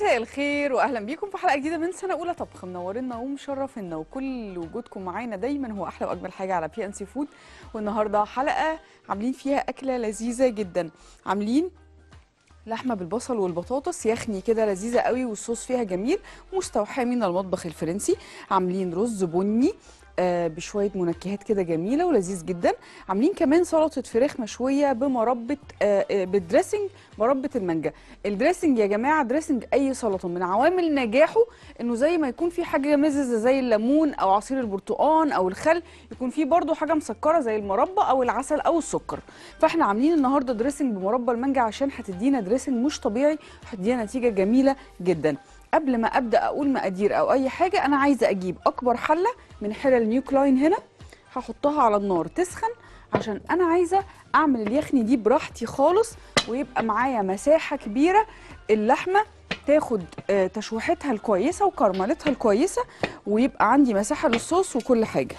مساء الخير واهلا بيكم في حلقه جديده من سنه اولى طبخ. منورنا ومشرفينا وكل وجودكم معانا دايما هو احلى واجمل حاجه على بي ان سي فود. والنهارده حلقه عاملين فيها اكله لذيذه جدا. عاملين لحمه بالبصل والبطاطس يخني كده لذيذه قوي والصوص فيها جميل مستوحاه من المطبخ الفرنسي. عاملين رز بني بشويه منكهات كده جميله ولذيذ جدا. عاملين كمان سلطه فراخ مشويه بمربى بالدريسنج مربى المانجا. الدريسنج يا جماعه دريسنج اي سلطه من عوامل نجاحه انه زي ما يكون في حاجه مززه زي الليمون او عصير البرتقال او الخل، يكون في برده حاجه مسكره زي المربى او العسل او السكر. فاحنا عاملين النهارده دريسنج بمربى المانجا عشان هتدينا دريسنج مش طبيعي وهتدينا نتيجه جميله جدا. قبل ما ابدا اقول مقادير او اي حاجه انا عايزه اجيب اكبر حله من حلل نيو كلاين هنا، هحطها على النار تسخن عشان انا عايزه اعمل اليخني دي براحتي خالص ويبقى معايا مساحه كبيره اللحمه تاخد تشويحتها الكويسه وكرملتها الكويسه ويبقى عندي مساحه للصوص وكل حاجه.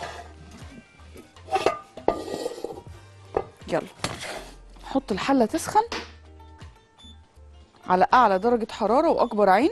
يلا نحط الحله تسخن على اعلى درجه حراره واكبر عين.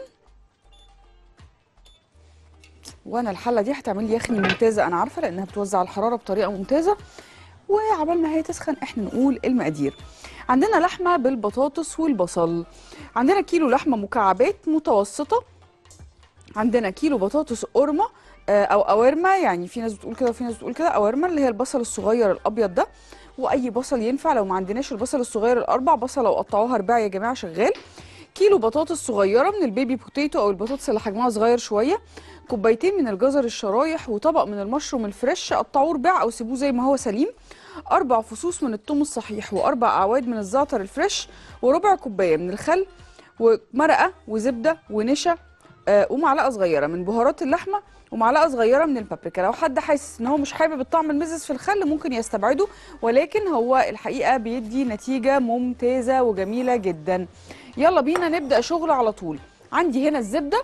وانا الحله دي هتعمل لي يخني ممتازه انا عارفه لانها بتوزع الحراره بطريقه ممتازه. وعبال ما هي تسخن احنا نقول المقادير. عندنا لحمه بالبطاطس والبصل. عندنا كيلو لحمه مكعبات متوسطه. عندنا كيلو بطاطس قرمه او قوارمه، يعني في ناس بتقول كده وفي ناس بتقول كده. قوارمه اللي هي البصل الصغير الابيض ده، واي بصل ينفع. لو ما عندناش البصل الصغير الاربع بصل او قطعوها رباع يا جماعه شغال. كيلو بطاطس صغيره من البيبي بوتيتو او البطاطس اللي حجمها صغير شويه. كوبايتين من الجزر الشرايح وطبق من المشروم الفريش قطعوه رباع او سيبوه زي ما هو سليم. 4 فصوص من الثوم الصحيح و4 اعواد من الزعتر الفريش وربع كوبايه من الخل ومرقه وزبده ونشا ومعلقه صغيره من بهارات اللحمه ومعلقه صغيره من البابريكا. لو حد حاسس ان هو مش حابب الطعم المزز في الخل ممكن يستبعده، ولكن هو الحقيقه بيدي نتيجه ممتازه وجميله جدا. يلا بينا نبدا شغل على طول. عندي هنا الزبده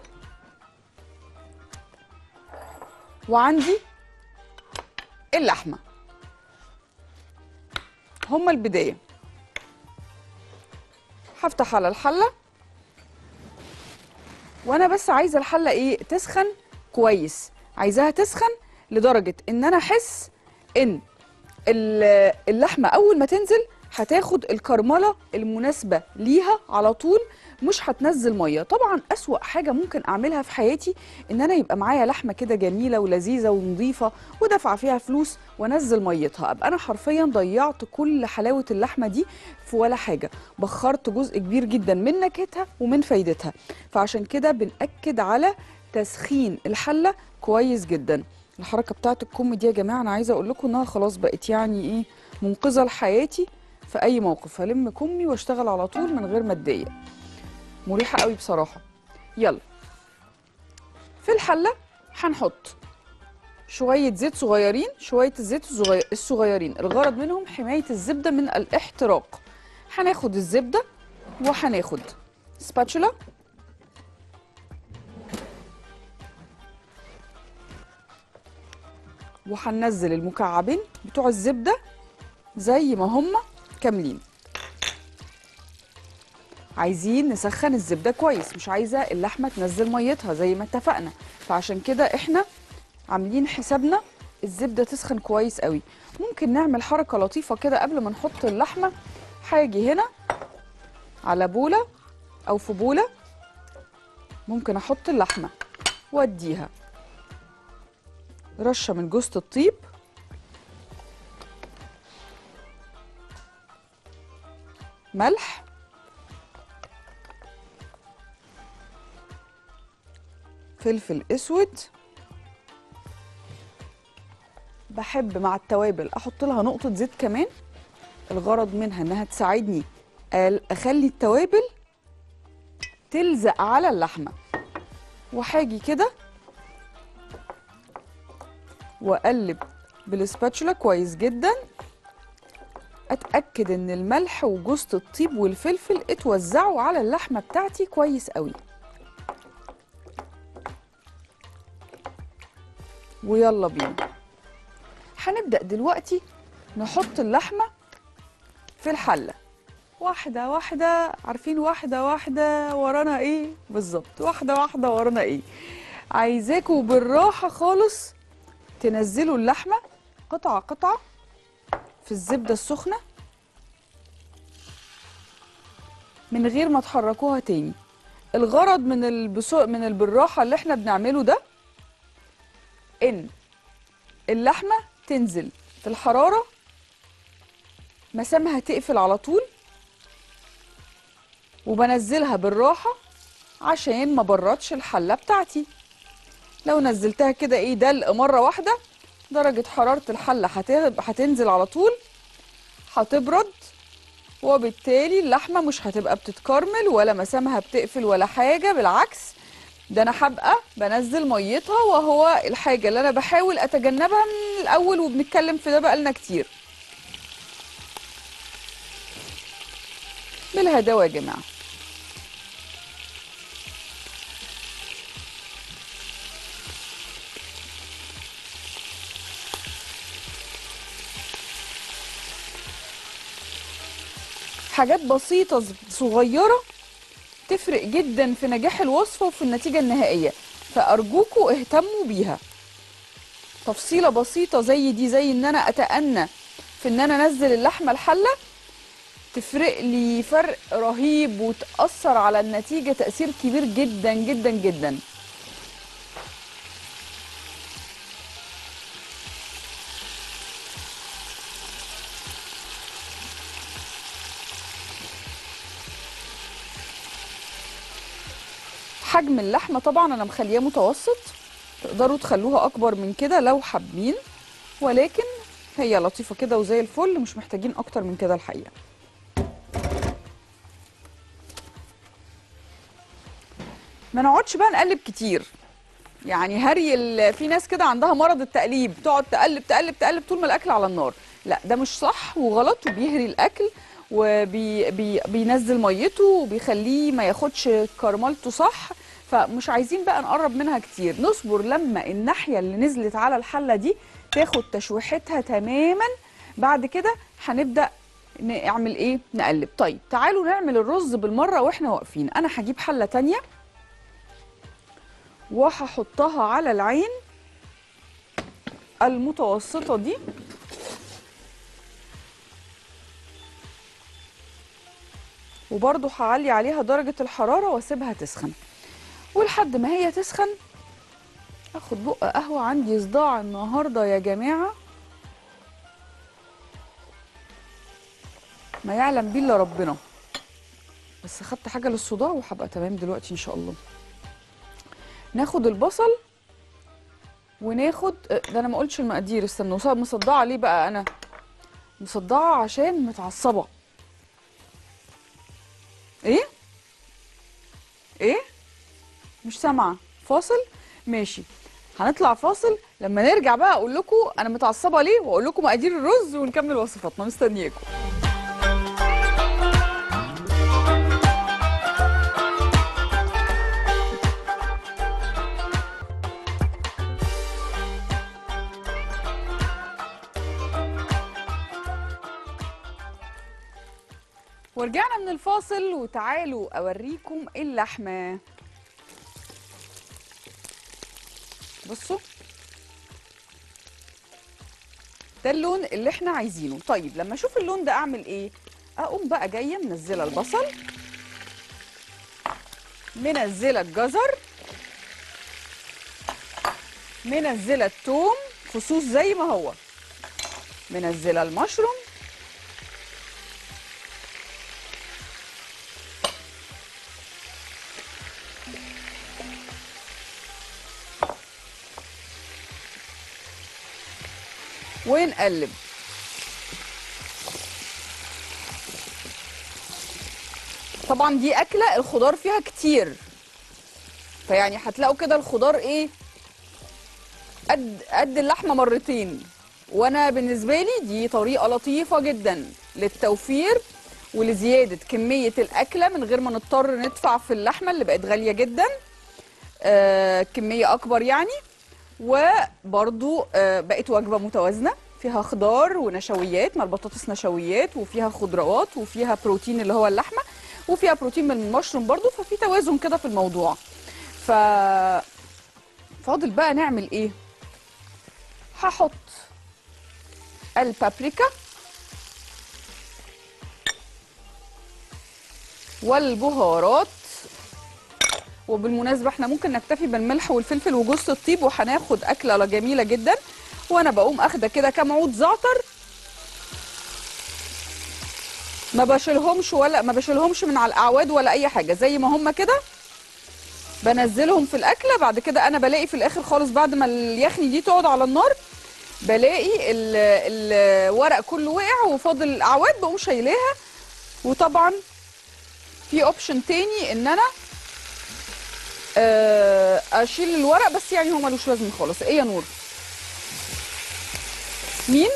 وعندي اللحمه، هما البدايه. هفتح على الحله وانا بس عايزه الحله ايه تسخن كويس. عايزاها تسخن لدرجه ان انا احس ان اللحمه اول ما تنزل هتاخد الكرمله المناسبه ليها على طول، مش هتنزل ميه. طبعا اسوأ حاجه ممكن اعملها في حياتي ان انا يبقى معايا لحمه كده جميله ولذيذه ونظيفه ودافعه فيها فلوس وانزل ميتها، ابقى انا حرفيا ضيعت كل حلاوه اللحمه دي في ولا حاجه، بخرت جزء كبير جدا من نكهتها ومن فايدتها. فعشان كده بنأكد على تسخين الحله كويس جدا. الحركه بتاعت الكم دي يا جماعه انا عايزه اقول لكم انها خلاص بقت يعني ايه منقذه لحياتي. في اي موقف هلم كمي واشتغل على طول من غير ما اتضايق، مريحه قوي بصراحه. يلا في الحله هنحط شويه زيت صغيرين، شويه الزيت الصغيرين الغرض منهم حمايه الزبده من الاحتراق. هناخد الزبده وهناخد سباتشولا وهننزل المكعبين بتوع الزبده زي ما هم كاملين. عايزين نسخن الزبده كويس، مش عايزه اللحمه تنزل ميتها زي ما اتفقنا، فعشان كده احنا عاملين حسابنا الزبده تسخن كويس قوي. ممكن نعمل حركه لطيفه كده قبل ما نحط اللحمه. هاجي هنا على بوله او في بوله ممكن احط اللحمه واديها رشه من جوز الطيب، ملح، فلفل اسود. بحب مع التوابل احط لها نقطه زيت كمان، الغرض منها انها تساعدني اخلي التوابل تلزق على اللحمه. وهاجي كده واقلب بالسباتشولا كويس جدا، اتاكد ان الملح وجوز الطيب والفلفل اتوزعوا على اللحمه بتاعتي كويس قوي. ويلا بينا هنبدا دلوقتي نحط اللحمه في الحله واحده واحده، عارفين واحده واحده ورانا ايه بالظبط، واحده واحده ورانا ايه. عايزاكوا بالراحه خالص تنزلوا اللحمه قطعه قطعه في الزبده السخنه من غير ما تحركوها تاني. الغرض من بالراحه اللي احنا بنعمله ده ان اللحمه تنزل في الحراره، مسامها تقفل على طول، وبنزلها بالراحه عشان ما بردش الحله بتاعتي. لو نزلتها كده ايه دلق مره واحده، درجه حراره الحله هتنزل على طول، هتبرد، وبالتالي اللحمه مش هتبقى بتتكرمل ولا مسامها بتقفل ولا حاجه، بالعكس ده انا هبقى بنزل ميتها، وهو الحاجه اللي انا بحاول اتجنبها من الاول، وبنتكلم في ده بقالنا كتير. بالهداوه يا جماعه. حاجات بسيطه صغيره تفرق جدا في نجاح الوصفه وفي النتيجه النهائيه، فارجوكوا اهتموا بيها. تفصيله بسيطه زي دي، زي ان انا اتأنى في ان انا انزل اللحمه الحله، تفرق لي فرق رهيب وتأثر على النتيجة تأثير كبير جدا جدا جدا. حجم اللحمة طبعا أنا مخلياه متوسط، تقدروا تخلوها أكبر من كده لو حابين، ولكن هي لطيفة كده وزي الفل، مش محتاجين أكتر من كده الحقيقة. ما نقعدش بقى نقلب كتير، يعني في ناس كده عندها مرض التقليب، تقعد تقلب تقلب تقلب طول ما الأكل على النار. لا، ده مش صح وغلط، وبيهري الأكل وبينزل ميته وبيخليه ما ياخدش كرملته صح. فمش عايزين بقى نقرب منها كتير، نصبر لما الناحية اللي نزلت على الحلة دي تاخد تشويحتها تماما. بعد كده هنبدأ نعمل ايه؟ نقلب. طيب تعالوا نعمل الرز بالمرة واحنا واقفين. انا هجيب حلة تانية وهحطها على العين المتوسطة دي، وبرضو هعلي عليها درجة الحرارة واسيبها تسخن. ولحد ما هي تسخن اخد بق قهوة، عندي صداع النهاردة يا جماعة ما يعلم بيه الا ربنا، بس خدت حاجة للصداع وهبقى تمام دلوقتي ان شاء الله. ناخد البصل وناخد ده، انا ما قلتش المقادير، استنوا، مصدعة ليه بقى؟ انا مصدعة عشان متعصبة. ايه مش سامعه؟ فاصل؟ ماشي، هنطلع فاصل، لما نرجع بقى اقول لكم انا متعصبه ليه، واقول لكم مقادير الرز ونكمل وصفاتنا. مستنياكم. ورجعنا من الفاصل، وتعالوا اوريكم اللحمه. بصوا، ده اللون اللي احنا عايزينه. طيب لما اشوف اللون ده اعمل ايه؟ اقوم بقى جايه منزله البصل، منزله الجزر، منزله الثوم فصوص زي ما هو، منزله المشروم، ونقلب. طبعا دي اكله الخضار فيها كتير، فيعني هتلاقوا كده الخضار ايه، قد اللحمه مرتين. وانا بالنسبه لي دي طريقه لطيفه جدا للتوفير ولزياده كميه الاكله من غير ما نضطر ندفع في اللحمه اللي بقت غاليه جدا، كميه اكبر يعني. وبرضو بقت وجبه متوازنه، فيها خضار ونشويات، ما البطاطس نشويات وفيها خضروات وفيها بروتين اللي هو اللحمه وفيها بروتين من المشروم برضو، ففي توازن كده في الموضوع. ف فاضل بقى نعمل ايه؟ هحط البابريكا والبهارات، وبالمناسبه احنا ممكن نكتفي بالملح والفلفل وجوز الطيب وهناخد اكله جميله جدا. وانا بقوم اخده كده كام عود زعتر، ما بشيلهمش من على الاعواد ولا اي حاجه، زي ما هم كده بنزلهم في الاكله. بعد كده انا بلاقي في الاخر خالص بعد ما اليخني دي تقعد على النار بلاقي الورق كله وقع وفاضل الاعواد، بقوم شايلاها. وطبعا في اوبشن تاني ان انا اشيل الورق، بس يعني هو ملوش لازمه خالص. ايه يا نور؟ مين؟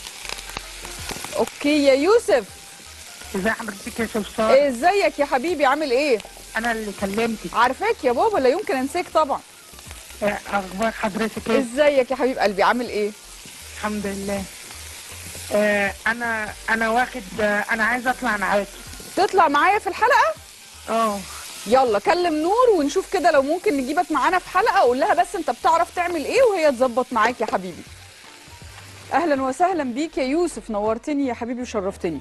اوكي يا يوسف. ازي حضرتك يا سمسار؟ ازيك يا حبيبي، عامل ايه؟ انا اللي كلمتك. عارفاك يا بابا، لا يمكن انساك طبعا. اخبار حضرتك ايه؟ ازيك يا حبيب قلبي، عامل ايه؟ الحمد لله. انا واخد انا عايز اطلع معاكي. تطلع معايا في الحلقه؟ اه يلا كلم نور ونشوف كده لو ممكن نجيبك معانا في حلقه. قول لها بس انت بتعرف تعمل ايه وهي تظبط معاك يا حبيبي. اهلا وسهلا بيك يا يوسف، نورتني يا حبيبي وشرفتني.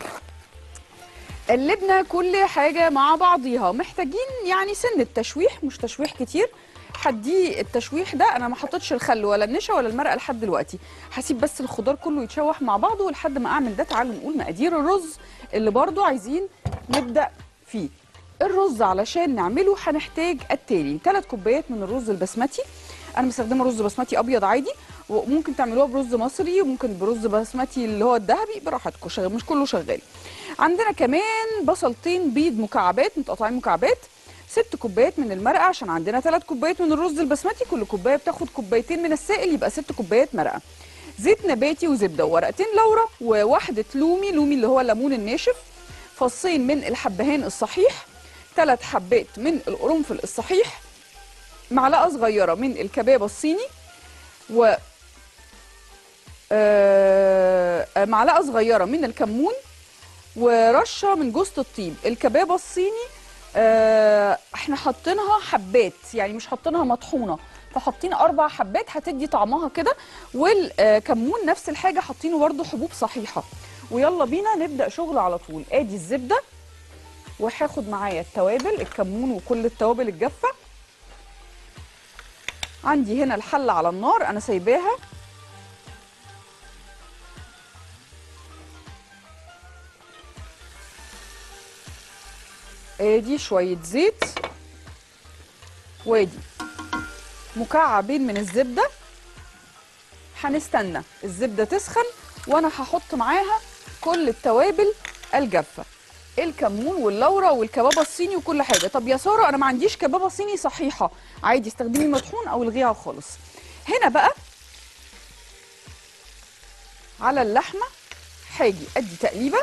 قلبنا كل حاجه مع بعضيها، محتاجين يعني سن تشويح، مش تشويح كتير. هدي التشويح ده، انا ما حطيتش الخل ولا النشا ولا المرقه لحد دلوقتي، هسيب بس الخضار كله يتشوح مع بعضه لحد ما اعمل ده. تعالوا نقول مقادير الرز اللي برضو عايزين نبدا فيه. الرز علشان نعمله هنحتاج التالي: 3 كوبايات من الرز البسمتي، انا مستخدمه رز بسمتي ابيض عادي، وممكن تعملوها برز مصري وممكن برز بسمتي اللي هو الذهبي، براحتكم، مش كله شغال. عندنا كمان بصلتين بيض مكعبات متقطعين مكعبات، 6 كوبايات من المرقه عشان عندنا 3 كوبايات من الرز البسمتي، كل كوبايه بتاخد كوبايتين من السائل، يبقى 6 كوبايات مرقه، زيت نباتي وزبده وورقتين لورا وواحده لومي اللي هو الليمون الناشف، فصين من الحبهان الصحيح، 3 حبات من القرنفل الصحيح، معلقه صغيره من الكبابه الصيني، و معلقه صغيره من الكمون، ورشه من جوز الطيب. الكبابه الصيني احنا حاطينها حبات، يعني مش حاطينها مطحونه، فحاطين 4 حبات هتدي طعمها كده. والكمون نفس الحاجه، حاطينه برده حبوب صحيحه. ويلا بينا نبدا شغل على طول. ادي الزبده، وهاخد معايا التوابل، الكمون وكل التوابل الجافه. عندي هنا الحله على النار انا سايباها، ادي شويه زيت، وادي مكعبين من الزبده. هنستنى الزبده تسخن وانا هحط معاها كل التوابل الجافه، الكمون واللورا والكبابه الصيني وكل حاجه. طب يا ساره انا ما عنديش كبابه صيني صحيحه، عادي استخدمي مطحون او الغيها خالص. هنا بقى على اللحمه هاجي ادي تقليبه.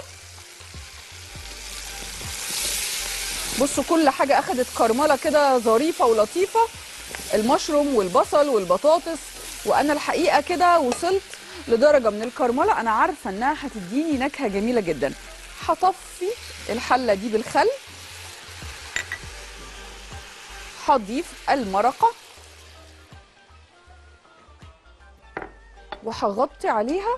بصوا كل حاجه اخدت كرمله كده ظريفه ولطيفه، المشروم والبصل والبطاطس، وانا الحقيقه كده وصلت لدرجه من الكرمله انا عارفه انها هتديني نكهه جميله جدا. هطفي الحله دي بالخل، هضيف المرقه وهغطي عليها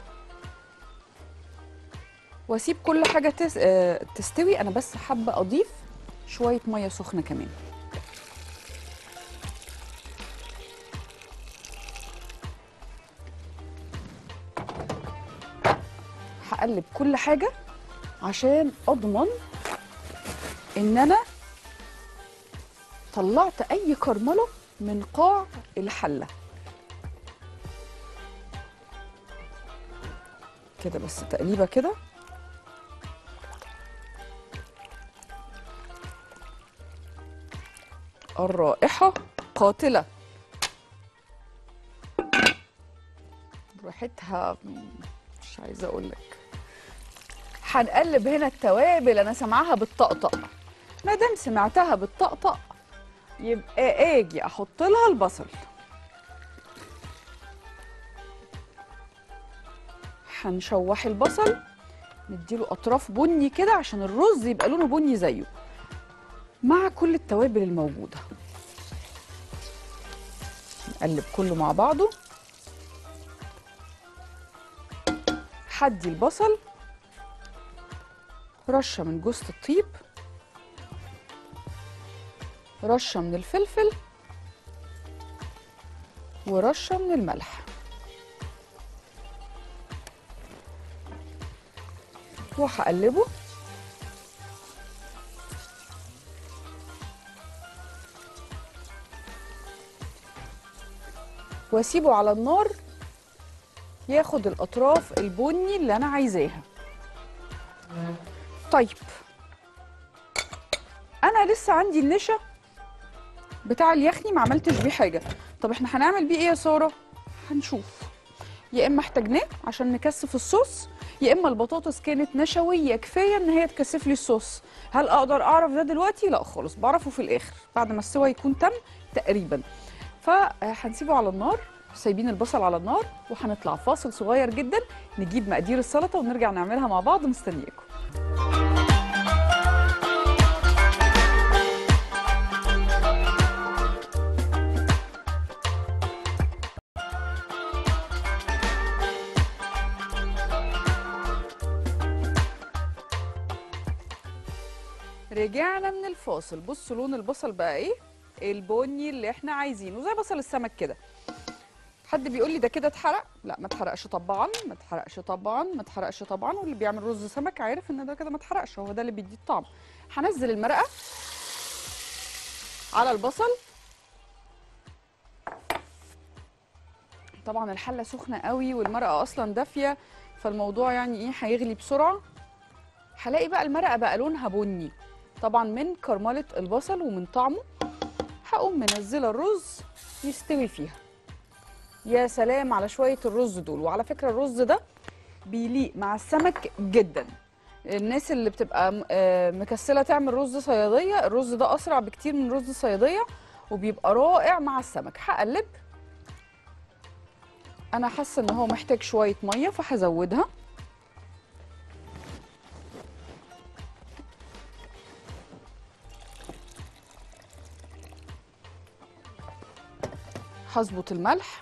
واسيب كل حاجه تستوي. انا بس حابه اضيف شويه ميه سخنه كمان. هقلب كل حاجه عشان اضمن ان انا طلعت اي كرمله من قاع الحله كده. بس تقليبه كده، الرائحه قاتله، ريحتها مش عايزه اقول لك. هنقلب هنا التوابل، انا سامعاها بالطقطق، ما دام سمعتها بالطقطق يبقى اجي احط لها البصل. هنشوح البصل، نديله اطراف بني كده عشان الرز يبقى لونه بني زيه مع كل التوابل الموجوده. نقلب كله مع بعضه. هدي البصل رشه من جوز الطيب، رشه من الفلفل، ورشه من الملح، وهقلبه. واسيبه على النار ياخد الاطراف البني اللي انا عايزاها. طيب انا لسه عندي النشا بتاع اليخني ما عملتش بيه حاجه. طب احنا هنعمل بيه ايه يا ساره؟ هنشوف. يا اما احتاجناه عشان نكثف الصوص، يا اما البطاطس كانت نشويه كفايه ان هي تكثف لي الصوص. هل اقدر اعرف ده دلوقتي؟ لا خالص، بعرفه في الاخر بعد ما السوا يكون تم تقريبا. فهنسيبه على النار، سايبين البصل على النار، وهنطلع فاصل صغير جدا نجيب مقادير السلطه ونرجع نعملها مع بعض. مستنياكم. رجعنا من الفاصل. بصوا لون البصل بقى ايه؟ البني اللي احنا عايزينه، زي بصل السمك كده. حد بيقول لي ده كده اتحرق؟ لا ما اتحرقش طبعا، ما اتحرقش طبعا، ما اتحرقش طبعا. واللي بيعمل رز سمك عارف ان ده كده ما اتحرقش، هو ده اللي بيديه الطعم. هنزل المرقه على البصل. طبعا الحله سخنه قوي والمرقه اصلا دافيه، فالموضوع يعني ايه هيغلي بسرعه. هلاقي بقى المرقه بقى لونها بني طبعا من كرمله البصل ومن طعمه. هقوم منزله الرز يستوي فيها. يا سلام على شويه الرز دول. وعلى فكره الرز ده بيليق مع السمك جدا. الناس اللي بتبقى مكسله تعمل رز صياديه، الرز ده اسرع بكتير من رز الصياديه وبيبقى رائع مع السمك. هقلب. انا حاسه ان هو محتاج شويه ميه فهزودها. هظبط الملح.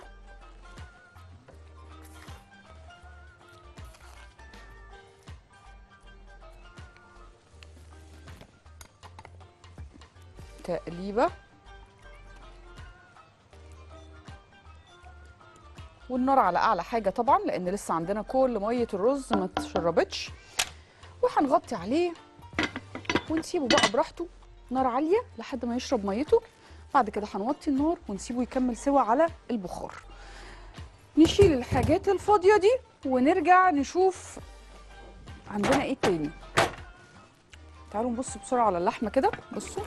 تقليبه. والنار على اعلى حاجه طبعا لان لسه عندنا كل ميه الرز ما اتشربتش. وهنغطي عليه ونسيبه بقى براحته، نار عاليه لحد ما يشرب ميته. بعد كده هنوطي النار ونسيبه يكمل سوا على البخار. نشيل الحاجات الفاضيه دي ونرجع نشوف عندنا ايه تاني. تعالوا نبص بسرعه على اللحمه كده. بصوا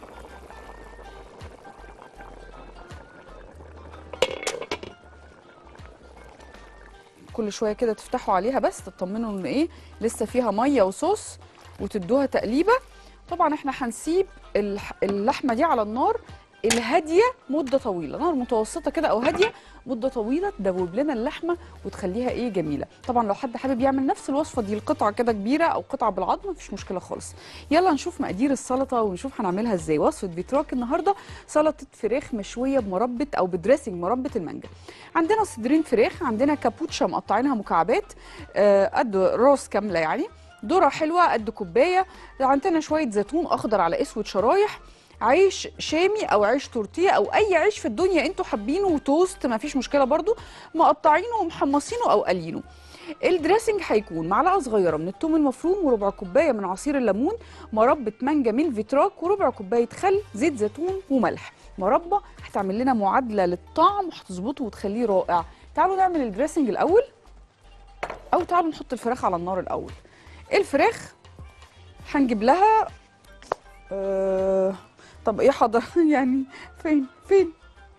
كل شويه كده تفتحوا عليها بس تطمنوا ان ايه لسه فيها ميه وصوص وتدوها تقليبه. طبعا احنا هنسيب اللحمه دي على النار الهاديه مده طويله، نار متوسطه كده او هاديه مده طويله تدوب لنا اللحمه وتخليها ايه جميله. طبعا لو حد حابب يعمل نفس الوصفه دي القطعه كده كبيره او قطعه بالعظم مفيش مشكله خالص. يلا نشوف مقادير السلطه ونشوف هنعملها ازاي. وصفه فيتراك النهارده سلطه فراخ مشويه بمربى او بدريسنج مربى المانجا. عندنا صدرين فراخ، عندنا كابوتشا مقطعينها مكعبات قد راس كامله يعني، ذره حلوه قد كوبايه، عندنا شويه زيتون اخضر على اسود شرايح، عيش شامي او عيش تورتيه او اي عيش في الدنيا انتوا حابينه، وتوست ما فيش مشكله برضو، مقطعينه ومحمصينه او قليينه. الدريسنج هيكون معلقه صغيره من الثوم المفروم وربع كوبايه من عصير الليمون، مربى مانجا من فيتراك وربع كوبايه خل، زيت زيتون وملح. مربى هتعمل لنا معادله للطعم وهتظبطه وتخليه رائع. تعالوا نعمل الدريسنج الاول او تعالوا نحط الفراخ على النار الاول. الفراخ هنجيب لها طب ايه حضر يعني فين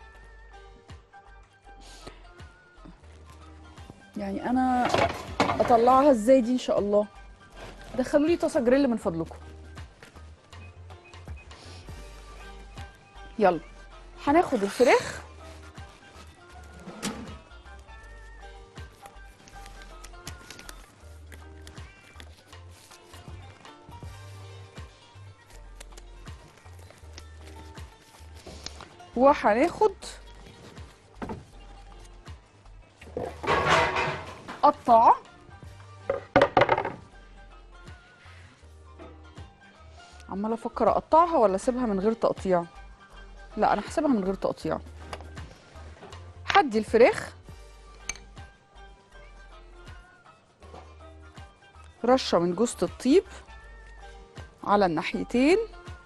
يعني انا اطلعها ازاي دي ان شاء الله؟ دخلوا لي طاسه جريل من فضلكم. يلا هناخد الفراخ وهناخد قطاعة عماله افكر اقطعها ولا اسيبها من غير تقطيع. لا انا هسيبها من غير تقطيع. هدي الفراخ رشه من جوز الطيب على الناحيتين،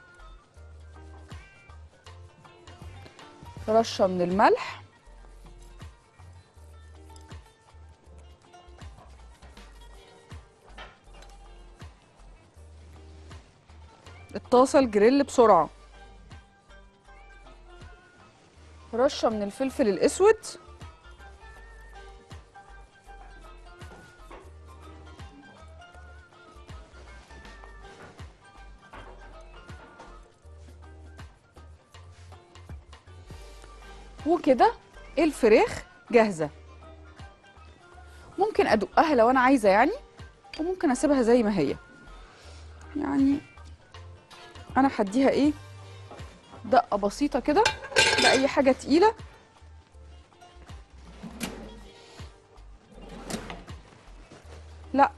رشه من الملح، الطاسه الجريل بسرعه، رشه من الفلفل الاسود، وكده الفراخ جاهزه. ممكن ادقها لو انا عايزه يعني، وممكن اسيبها زي ما هي. يعني انا هديها ايه، دقه بسيطه كده باي حاجه تقيله. لا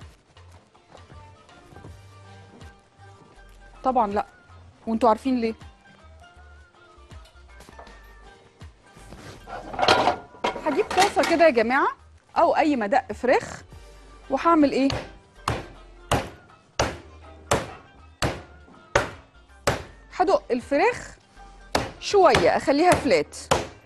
طبعا لا، وانتوا عارفين ليه. هجيب طاسه كده يا جماعه او اي مدق فراخ، وهعمل ايه، هدق الفراخ شويه اخليها فلات،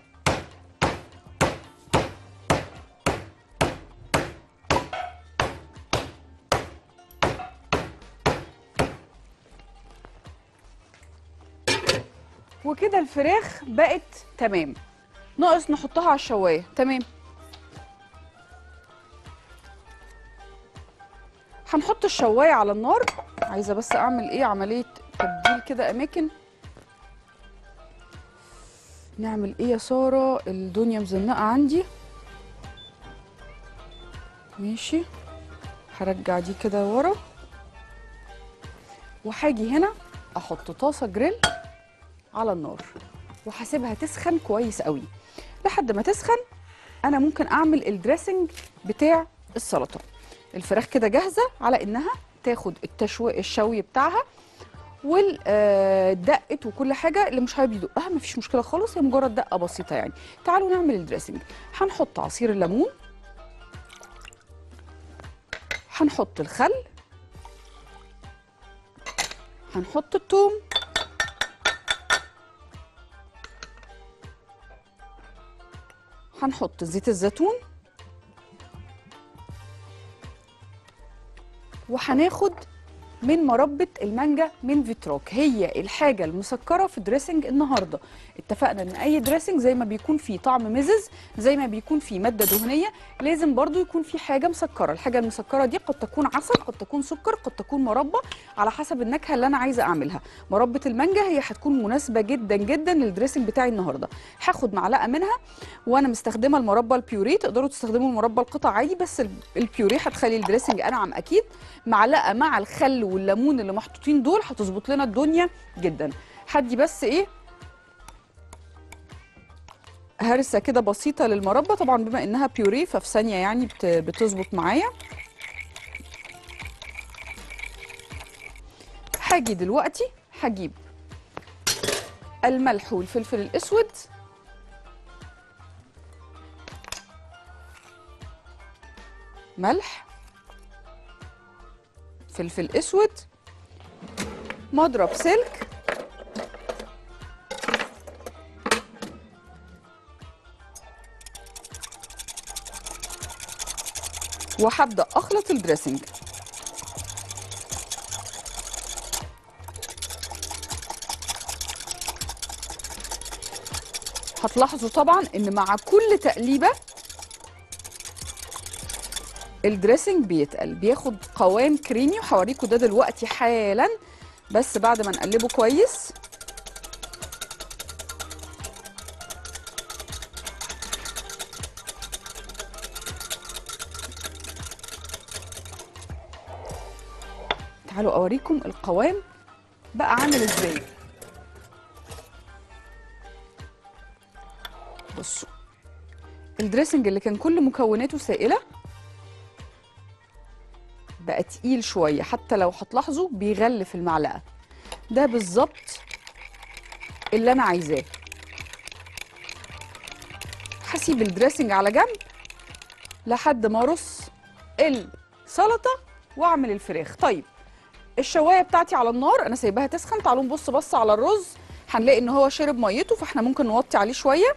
وكده الفراخ بقت تمام. ناقص نحطها على الشوايه. تمام، هنحط الشوايه على النار. عايزه بس اعمل ايه، عمليه تبديل كده اماكن. نعمل ايه يا ساره، الدنيا مزنقه عندي. ماشي، هرجع دي كده ورا، وهاجي هنا احط طاسه جريل على النار، وهسيبها تسخن كويس قوي. لحد ما تسخن انا ممكن اعمل الدريسنج بتاع السلطه. الفراخ كده جاهزه على انها تاخد الشوي بتاعها والدقت وكل حاجه. اللي مش حابب يدقها مفيش مشكله خالص، هي مجرد دقه بسيطه يعني. تعالوا نعمل الدريسنج. هنحط عصير الليمون، هنحط الخل، هنحط الثوم، هنحط زيت الزيتون، وهناخد من مربى المانجا من فيتراك. هي الحاجه المسكره في دريسنج النهارده. اتفقنا ان اي دريسنج زي ما بيكون فيه طعم مزز، زي ما بيكون فيه ماده دهنيه، لازم برضو يكون فيه حاجه مسكره. الحاجه المسكره دي قد تكون عسل، قد تكون سكر، قد تكون مربى، على حسب النكهه اللي انا عايزه اعملها. مربى المانجا هي هتكون مناسبه جدا جدا للدريسنج بتاعي النهارده. هاخد معلقه منها، وانا مستخدمه المربى البيوريه. تقدروا تستخدموا المربى القطع عادي، بس البيوريه هتخلي الدريسنج انعم اكيد. معلقه مع الخل والليمون اللي محطوطين دول هتظبط لنا الدنيا جدا. هدي بس ايه، هرسه كده بسيطه للمربى. طبعا بما انها بيوريه ففي ثانيه يعني بتظبط معايا. هاجي دلوقتي هجيب الملح والفلفل الاسود، ملح، فلفل اسود، مضرب سلك، وهبدأ اخلط الدريسنج. هتلاحظوا طبعا ان مع كل تقليبه الدريسنج بيتقل، بياخد قوام كريمي، وهوريكم ده دلوقتي حالا. بس بعد ما نقلبه كويس تعالوا اوريكم القوام بقى عامل ازاي. بصوا الدريسنج اللي كان كل مكوناته سائله بقى تقيل شويه، حتى لو هتلاحظوا بيغلف المعلقه. ده بالظبط اللي انا عايزاه. هسيب الدريسنج على جنب لحد ما ارص السلطه واعمل الفراخ. طيب الشوايه بتاعتي على النار، انا سايباها تسخن. تعالوا نبص بص على الرز، هنلاقي ان هو شرب ميته، فاحنا ممكن نوطي عليه شويه.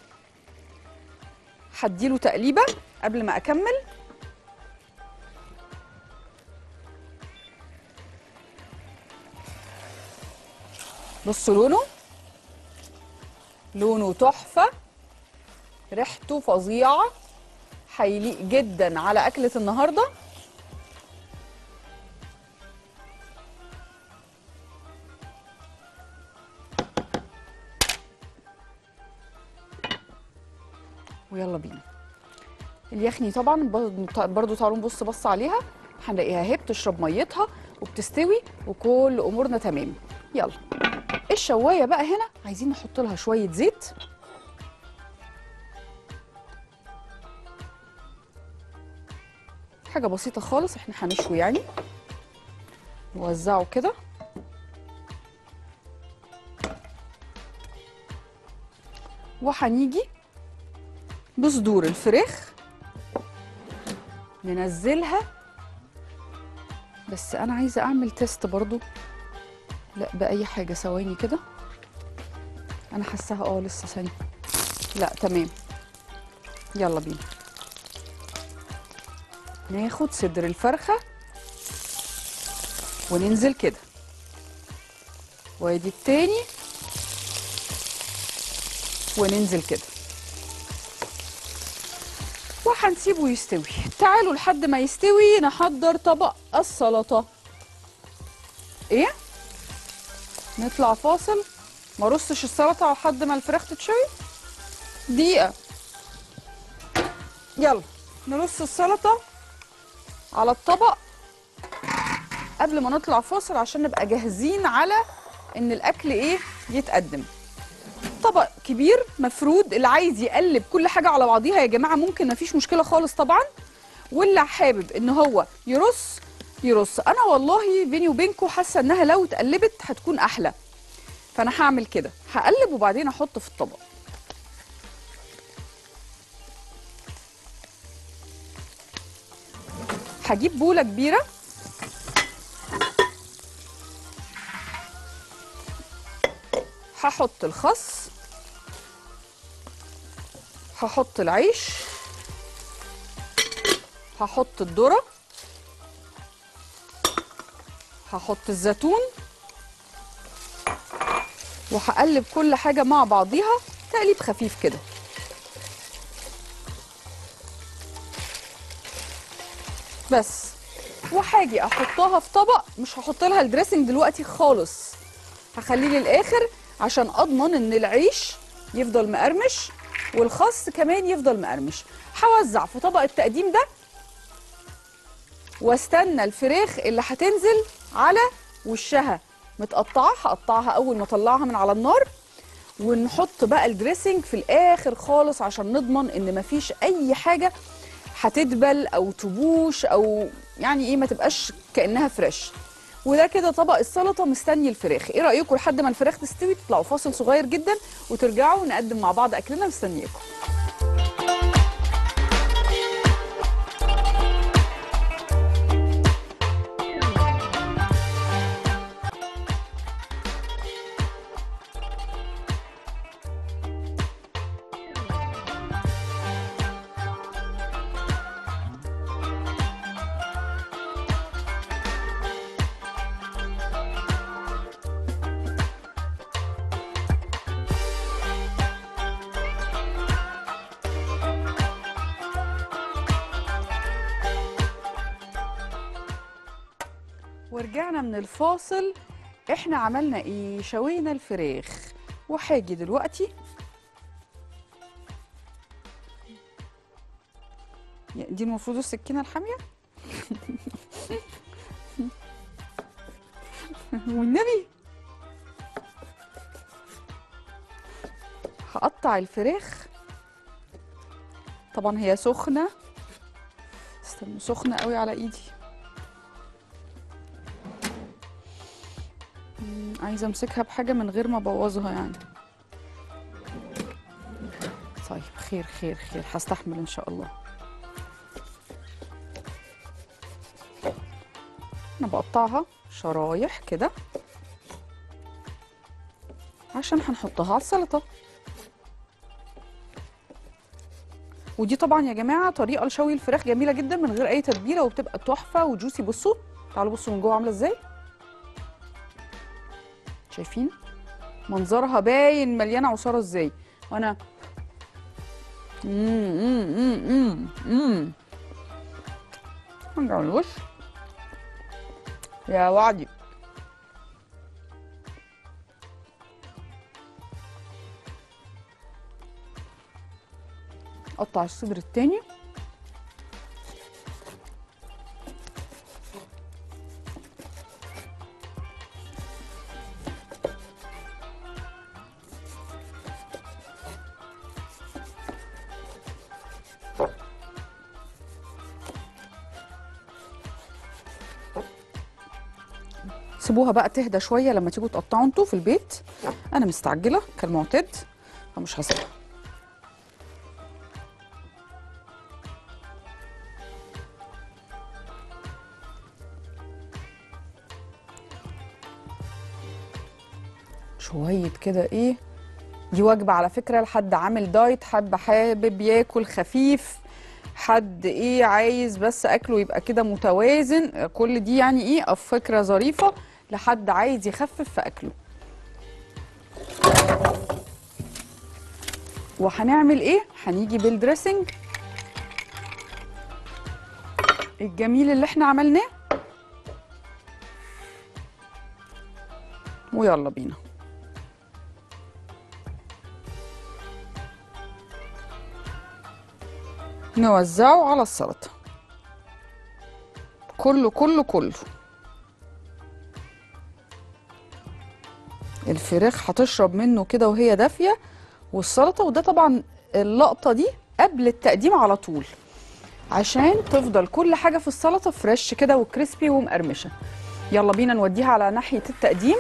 هديله تقليبه قبل ما اكمل. بصوا لونه تحفه، ريحته فظيعه، هيليق جدا على اكله النهارده. ويلا بينا. اليخني طبعا برضو تعالوا نبص بص عليها، هنلاقيها اهي بتشرب ميتها وبتستوي وكل امورنا تمام. يلا الشوايه بقى هنا عايزين نحط لها شويه زيت. حاجه بسيطه خالص، احنا هنشوي يعني. نوزعه كده. وهنيجي بصدور الفراخ ننزلها. بس انا عايزه اعمل تيست برضو، لا باي حاجه، ثواني كده. انا حاساها لسه ثانيه. لا تمام. يلا بينا ناخد صدر الفرخه وننزل كده، وادي التاني وننزل كده، وهنسيبه يستوي. تعالوا لحد ما يستوي نحضر طبق السلطه. ايه، نطلع فاصل. ما رصش السلطه لحد ما الفراخ تتشوي دقيقه. يلا نرص السلطه على الطبق قبل ما نطلع فاصل عشان نبقى جاهزين على ان الاكل يتقدم. طبق كبير مفرود، اللي عايز يقلب كل حاجه على بعضيها يا جماعه ممكن، مفيش مشكله خالص طبعا. واللي حابب ان هو يرص. انا والله بيني وبينكم حاسه انها لو اتقلبت هتكون احلى، فانا هعمل كده، هقلب وبعدين احط في الطبق. هجيب بوله كبيره، هحط الخس، هحط العيش، هحط الذرة، هحط الزيتون، وهقلب كل حاجة مع بعضيها تقليب خفيف كده. بس وهاجي احطها في طبق. مش هحط لها الدريسنج دلوقتي خالص، هخليه للاخر عشان اضمن ان العيش يفضل مقرمش والخس كمان يفضل مقرمش. هوزع في طبق التقديم ده واستنى الفراخ اللي هتنزل على وشها متقطعه، هقطعها اول ما اطلعها من على النار، ونحط بقى الدريسنج في الاخر خالص عشان نضمن ان مفيش اي حاجه هتدبل او تبوش او يعني ما تبقاش كانها فريش. وده كده طبق السلطه مستني الفراخ. ايه رايكم لحد ما الفراخ تستوي تطلعوا فاصل صغير جدا وترجعوا نقدم مع بعض اكلنا؟ مستنياكم. ورجعنا من الفاصل. احنا عملنا ايه؟ شوينا الفراخ. وهاجي دلوقتي دي المفروض السكينه الحاميه والنبي هقطع الفراخ طبعا هي سخنه، استنى سخنه قوي على ايدي. عايزه امسكها بحاجه من غير ما ابوظها يعني. طيب خير خير خير، هستحمل ان شاء الله. انا بقطعها شرايح كده عشان هنحطها على السلطه. ودي طبعا يا جماعه طريقه لشوي الفراخ جميله جدا من غير اي تتبيله، وبتبقى تحفه وجوسي. بصوا تعالوا بصوا من جوه عامله ازاي، شايفين منظرها باين مليانه عصاره ازاي. وانا نرجع الوش يا وعدي. قطع الصدر التاني. سيبوها بقى تهدى شويه لما تيجوا تقطعوا انتوا في البيت. انا مستعجله كالمعتاد فمش هسيبها. شويه كده ايه. دي وجبه على فكره لحد عامل دايت، حد حابب ياكل خفيف، حد ايه عايز بس اكله يبقى كده متوازن. كل دي يعني ايه فكره ظريفه لحد عايز يخفف في اكله. وهنعمل ايه؟ هنيجي بالدريسنج الجميل اللي احنا عملناه ويلا بينا. نوزعه على السلطه كله كله كله. الفراخ هتشرب منه كده وهي دافيه والسلطه. وده طبعا اللقطه دي قبل التقديم على طول عشان تفضل كل حاجه في السلطه فريش كده وكريسبي ومقرمشه. يلا بينا نوديها على ناحيه التقديم.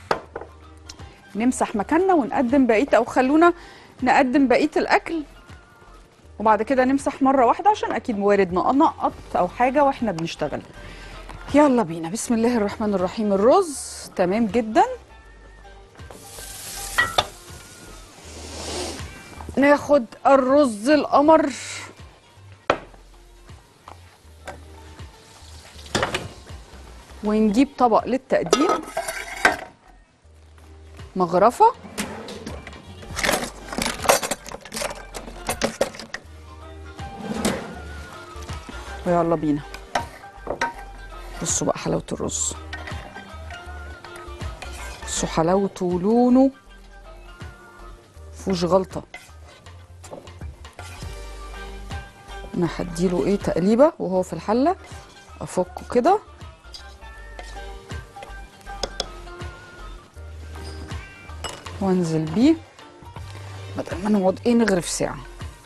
نمسح مكاننا ونقدم بقيه، او خلونا نقدم بقيه الاكل وبعد كده نمسح مره واحده عشان اكيد وارد نقط او حاجه واحنا بنشتغل. يلا بينا. بسم الله الرحمن الرحيم. الرز تمام جدا. ناخد الرز القمر ونجيب طبق للتقديم، مغرفة ويلا بينا. بصوا بقى حلاوة الرز، بصوا حلاوته ولونه مفيهوش غلطة. انا هديله ايه تقليبة وهو في الحلة، افكه كده وانزل بيه بدل ما نقعد ايه نغرف ساعة.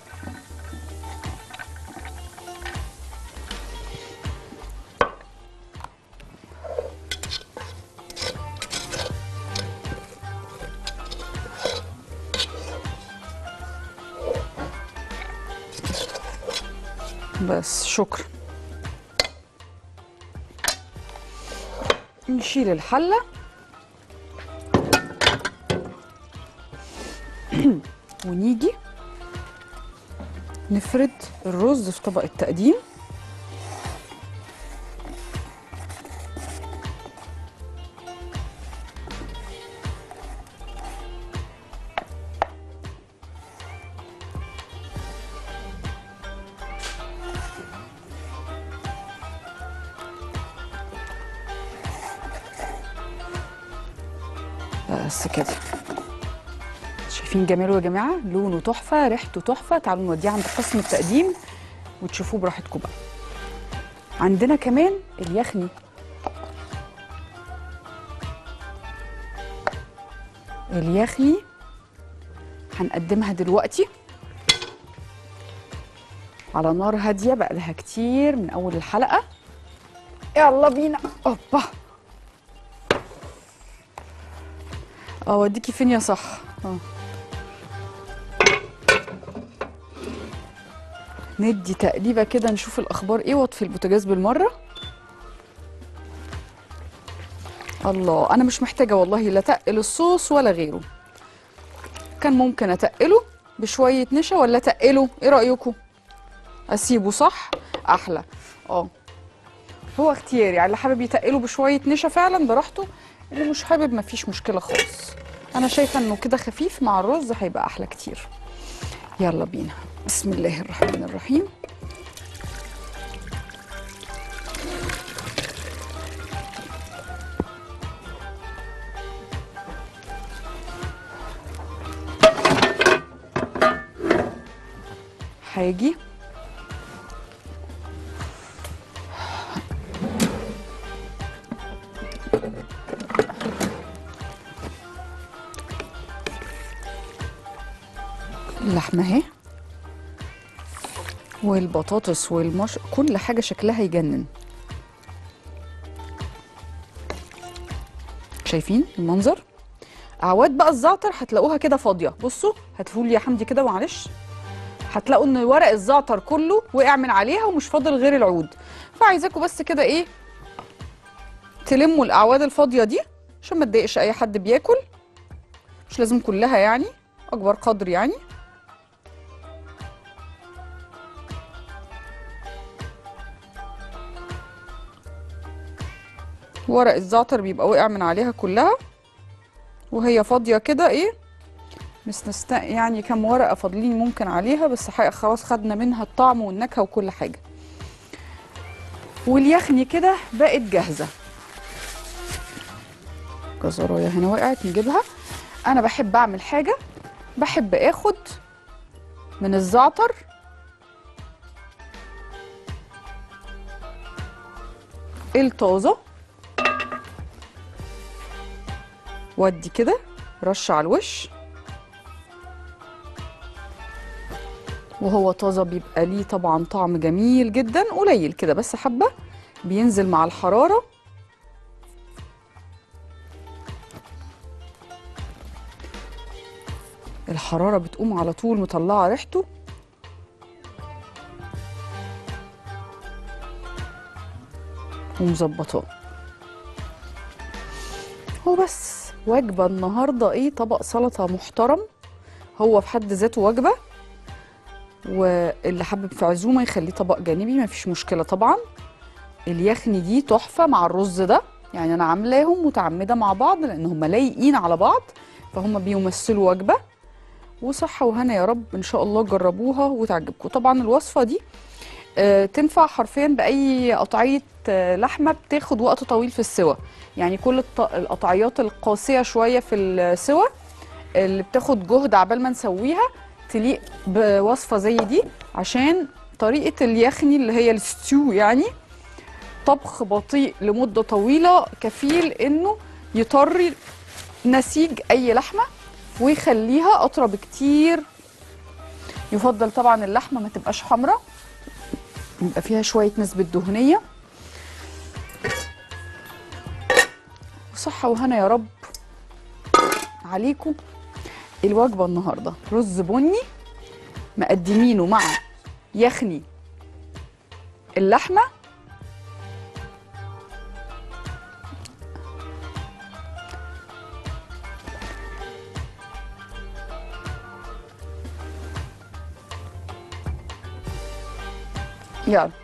بس شكرا. نشيل الحلة ونيجي نفرد الرز في طبق التقديم. بس كده. شايفين جماله يا جماعه؟ لونه تحفه، ريحته تحفه. تعالوا نوديه عند قسم التقديم وتشوفوه براحتكم بقى. عندنا كمان اليخني. اليخني هنقدمها دلوقتي. على نار هاديه بقالها كتير من اول الحلقه. يلا بينا. اوبا. اوديكي فين يا صح؟ ندي تقليبه كده نشوف الاخبار ايه، واطفي البوتاجاز بالمره. الله، انا مش محتاجه والله لا تقل الصوص ولا غيره. كان ممكن اتقله بشويه نشا ولا اتقله، ايه رايكم؟ اسيبه صح احلى. هو اختياري، يعني اللي حابب يتقله بشويه نشا فعلا براحته، اللي مش حابب مفيش مشكله خالص. انا شايفه انه كده خفيف مع الرز هيبقى احلى كتير. يلا بينا. بسم الله الرحمن الرحيم. هاجي اللحمه اهي والبطاطس كل حاجه شكلها يجنن. شايفين المنظر؟ اعواد بقى الزعتر هتلاقوها كده فاضيه. بصوا هاتفولي يا حمدي كده معلش. هتلاقوا ان ورق الزعتر كله وقع من عليها ومش فاضل غير العود. فعايزاكم بس كده ايه، تلموا الاعواد الفاضيه دي عشان ما تضايقش اي حد بياكل. مش لازم كلها يعني، اكبر قدر يعني. ورق الزعتر بيبقى وقع من عليها كلها وهي فاضيه كده ايه، يعني كام ورقه فاضلين ممكن عليها، بس خلاص خدنا منها الطعم والنكهه وكل حاجه. واليخني كده بقت جاهزه. جزرايه هنا وقعت نجيبها. انا بحب اعمل حاجه، بحب اخد من الزعتر الطازه وادي كده رش على الوش، وهو طازه بيبقى ليه طبعا طعم جميل جدا. قليل كده بس حبه بينزل مع الحراره. الحراره بتقوم على طول مطلعه ريحته. ومظبطاه. وبس وجبه النهارده ايه، طبق سلطه محترم، هو في حد ذاته وجبه. واللي حابب في عزومه يخليه طبق جانبي مفيش مشكله طبعا. اليخني دي تحفه مع الرز ده، يعني انا عاملاهم متعمده مع بعض لان هم لايقين على بعض، فهم بيمثلوا وجبه. وصحه وهنا يا رب، ان شاء الله جربوها وتعجبكم. طبعا الوصفه دي تنفع حرفيا باي قطعيه لحمه بتاخد وقت طويل في السوى، يعني كل القطعيات القاسيه شويه في السوى اللي بتاخد جهد عبال ما نسويها تليق بوصفه زي دي. عشان طريقه اليخني اللي هي الستيو، يعني طبخ بطيء لمده طويله كفيل انه يطري نسيج اي لحمه ويخليها اطرى بكتير. يفضل طبعا اللحمه ما تبقاش حمراء، يبقى فيها شويه نسبه دهنيه. صحه وهنا يا رب عليكم. الوجبه النهارده رز بني مقدمينه مع يخني اللحمه. يلا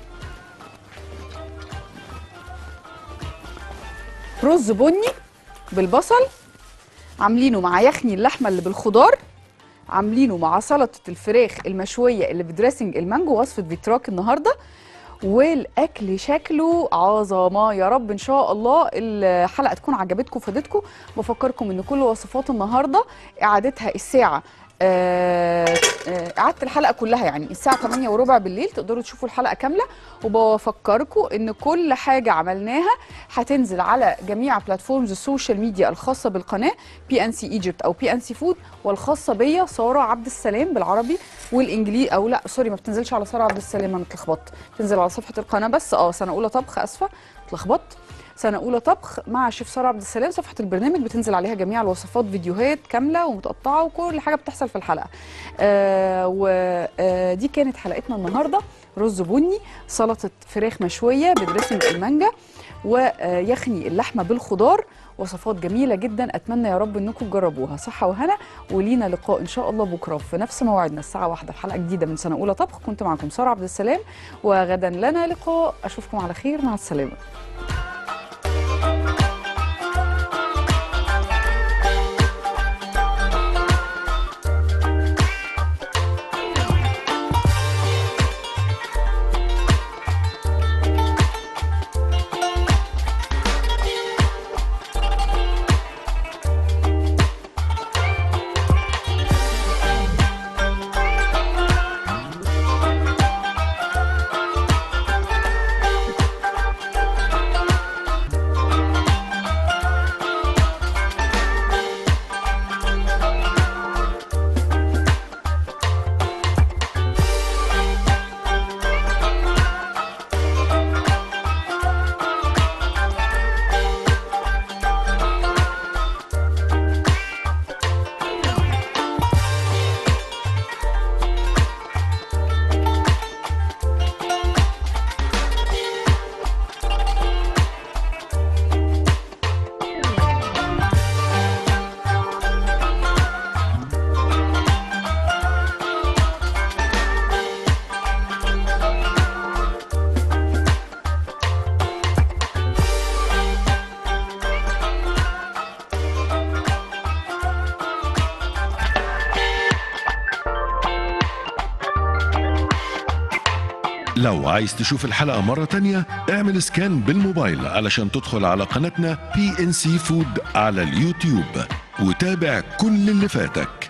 رز بني بالبصل، عاملينه مع يخني اللحمه اللي بالخضار، عاملينه مع سلطه الفراخ المشويه اللي بدريسنج المانجو، وصفه فيتراك النهارده. والاكل شكله عظمه يا رب. ان شاء الله الحلقه تكون عجبتكم وفادتكم. بفكركم ان كل وصفات النهارده اعادتها الساعه قعدت الحلقه كلها، يعني الساعه 8 وربع بالليل تقدروا تشوفوا الحلقه كامله. وبفكركم ان كل حاجه عملناها هتنزل على جميع بلاتفورمز السوشيال ميديا الخاصه بالقناه بي ان سي ايجيبت او بي ان سي فود، والخاصه بيا ساره عبد السلام بالعربي والانجليزي. او لا سوري، ما بتنزلش على ساره عبد السلام، انا اتلخبطت، بتنزل على صفحه القناه بس. سنه اولى طبخ، اسفه اتلخبطت، سنة أولى طبخ مع شيف سارة عبد السلام. صفحة البرنامج بتنزل عليها جميع الوصفات، فيديوهات كاملة ومتقطعة وكل حاجة بتحصل في الحلقة. ودي كانت حلقتنا النهاردة. رز بني، سلطة فراخ مشوية بدريسنج المانجا، ويخني اللحمة بالخضار. وصفات جميلة جدا، أتمنى يا رب أنكم تجربوها. صحة وهنا، ولينا لقاء إن شاء الله بكرة في نفس موعدنا الساعة 1 في حلقة جديدة من سنة أولى طبخ. كنت معكم سارة عبد السلام، وغدا لنا لقاء. أشوفكم على خير، مع السلامة. لو عايز تشوف الحلقة مرة تانية اعمل سكان بالموبايل علشان تدخل على قناتنا PNC Food على اليوتيوب وتابع كل اللي فاتك.